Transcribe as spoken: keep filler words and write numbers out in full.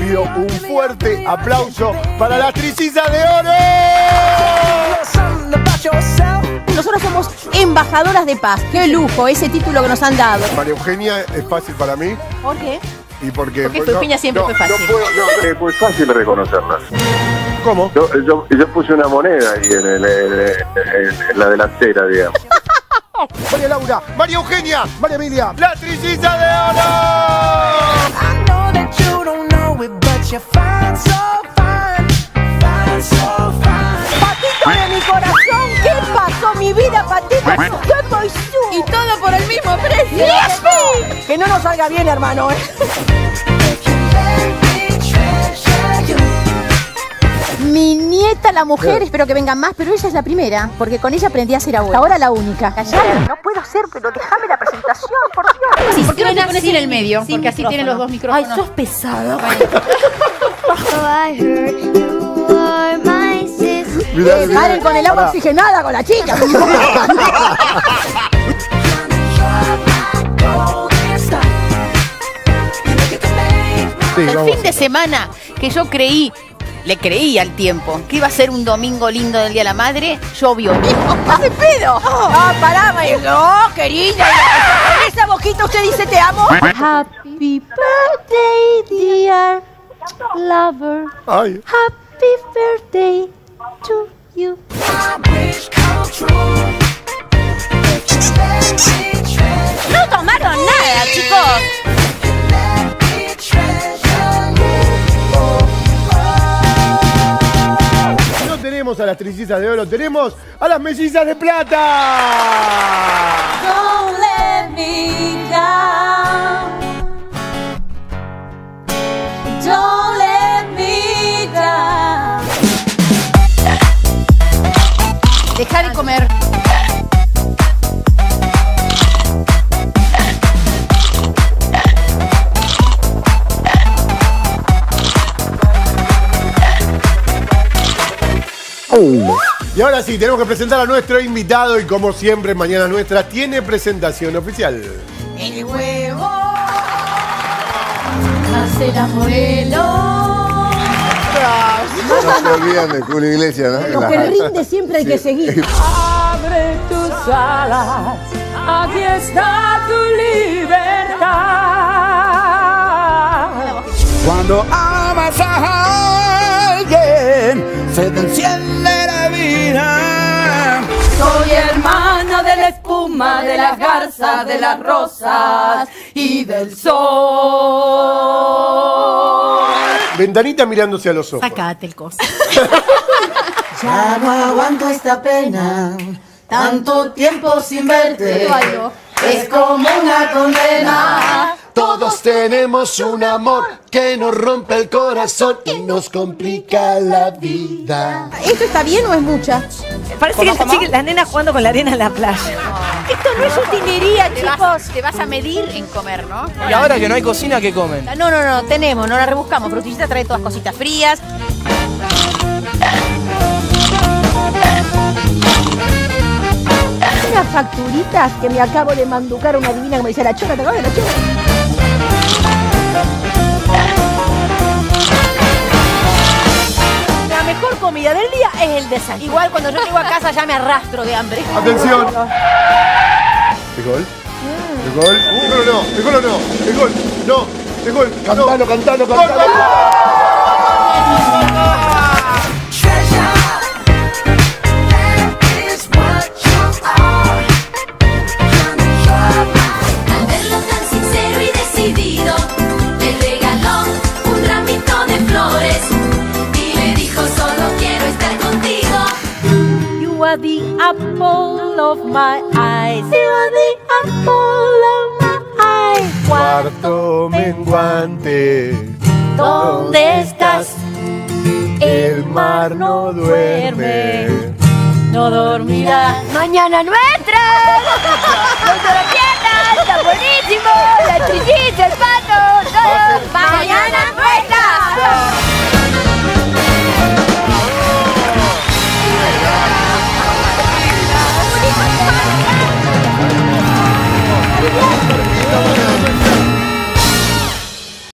pido un fuerte aplauso para las trillizas de oro. Nosotros somos embajadoras de paz. Qué lujo ese título que nos han dado. María Eugenia es fácil para mí. ¿Por qué? Y porque, porque pues, Eugenia no, siempre no, fue fácil. No puedo, no, es muy fácil reconocerlas. ¿Cómo? Yo, yo, yo puse una moneda ahí en, el, en, en, en la delantera, digamos. María Laura, María Eugenia, María Emilia, la trilliza de oro. Patito de mi corazón, ¿qué pasó mi vida, Patito? ¿Qué pasó? Y todo por el mismo precio. ¡Yes! Que no nos salga bien, hermano, ¿eh? Mi nieta, la mujer, sí. Espero que vengan más, pero ella es la primera, porque con ella aprendí a ser abuela. Ahora la única. Callada, no puedo hacer, pero déjame la presentación, por Dios. Sí, ¿por qué no te pones en el medio? Porque micrófono. Así tienen los dos micrófonos. Ay, sos pesado. Eh, paren con el agua Pará. Oxigenada con la chica. Sí, el fin de semana que yo creí, le creí al tiempo, que iba a ser un domingo lindo del Día de la Madre, llovió. ¡Hace pedo! Ah, oh, pará, María. No, querida. ¿En esa boquita usted dice te amo? Happy birthday, dear lover. Ay. Happy birthday to you. No tomaron nada, chicos. No tenemos a las trillizas de oro, tenemos a las mellizas de plata. Don't let me down. Don't let me down. Deja de comer. Y ahora sí, tenemos que presentar a nuestro invitado y como siempre, Mañana Nuestra tiene presentación oficial. El huevo hace la morelo. No se olvidan de Julio Iglesias, ¿no? Lo que rinde siempre hay sí. que seguir. Abre tus alas, aquí está tu libertad. Cuando amas a alguien, se te enciende la vida. Soy hermana de la espuma, de las garzas, de las rosas y del sol. Ventanita mirándose a los ojos. Sacate el coso. Ya no aguanto esta pena, tanto tiempo sin verte. Es como una condena. Todos tenemos un amor que nos rompe el corazón y nos complica la vida. ¿Esto está bien o es mucha? Parece que la, chica, la nena jugando con la arena en la playa. Oh. Esto no es utilería, te chicos. Vas, te vas a medir en comer, ¿no? Y ahora que no hay cocina, ¿qué comen? No, no, no, tenemos, no la rebuscamos. Frutillita trae todas cositas frías. Unas facturitas que me acabo de manducar una divina que me decía la chora, ¿te acuerdas de la chora? La mejor comida del día es el desayuno. Igual cuando yo llego a casa ya me arrastro de hambre. Atención. ¿El gol? ¿El gol? ¿El gol o no? ¿El gol o no? ¿El gol? No. ¿El gol? Cantalo, cantalo, cantalo. The apple of my eyes. You are the apple of my eyes. Cuarto menguante. ¿Dónde estás? El mar no duerme. No dormirá. Mañana Nuestra. No te lo pierdas. Está buenísimo. La trillita, el pato. Todo